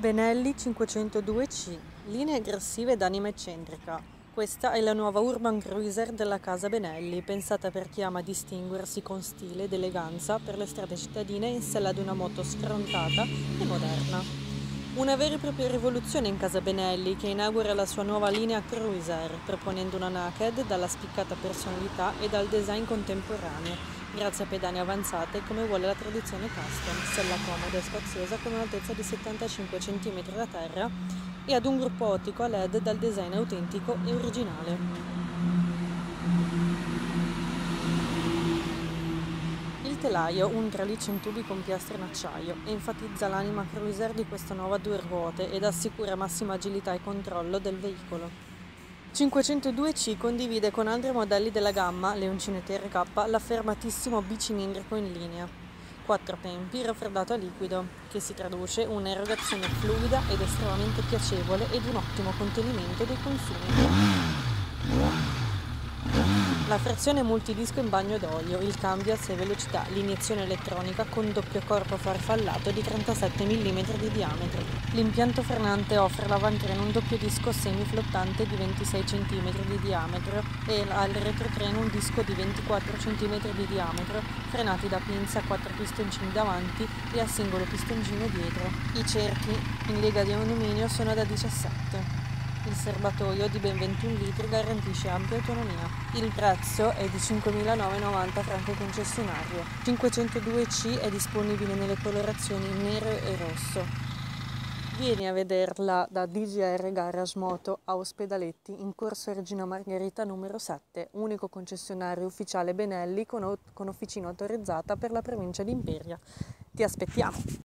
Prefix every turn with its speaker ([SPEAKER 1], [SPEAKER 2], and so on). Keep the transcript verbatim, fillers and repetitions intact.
[SPEAKER 1] Benelli cinquecentodue C, linea aggressiva ed anima eccentrica. Questa è la nuova Urban Cruiser della casa Benelli, pensata per chi ama distinguersi con stile ed eleganza per le strade cittadine in sella ad una moto sfrontata e moderna. Una vera e propria rivoluzione in casa Benelli, che inaugura la sua nuova linea Cruiser, proponendo una naked dalla spiccata personalità e dal design contemporaneo, grazie a pedane avanzate come vuole la tradizione custom, sella comoda e spaziosa con un'altezza di settantacinque centimetri da terra e ad un gruppo ottico a L E D dal design autentico e originale. Il telaio, un traliccio in tubi con piastre in acciaio, enfatizza l'anima cruiser di questa nuova due ruote ed assicura massima agilità e controllo del veicolo. cinquecentodue C condivide con altri modelli della gamma, Leoncinete R K, l'affermatissimo bicilindrico in linea. Quattro tempi, raffreddato a liquido, che si traduce in un'erogazione fluida ed estremamente piacevole ed un ottimo contenimento dei consumi. La frazione multidisco in bagno d'olio, il cambio a sei velocità, l'iniezione elettronica con doppio corpo farfallato di trentasette millimetri di diametro. L'impianto frenante offre all'avantreno un doppio disco semiflottante di ventisei centimetri di diametro e al retrotreno un disco di ventiquattro centimetri di diametro, frenati da pinze a quattro pistoncini davanti e a singolo pistoncino dietro. I cerchi in lega di alluminio sono da diciassette. Il serbatoio di ben ventuno litri garantisce ampia autonomia. Il prezzo è di cinquemilanovecentovananta franco concessionario. cinquecentodue C è disponibile nelle colorazioni nero e rosso. Vieni a vederla da D G R Garage Moto a Ospedaletti in corso Regina Margherita numero sette, unico concessionario ufficiale Benelli con, con officina autorizzata per la provincia di Imperia. Ti aspettiamo!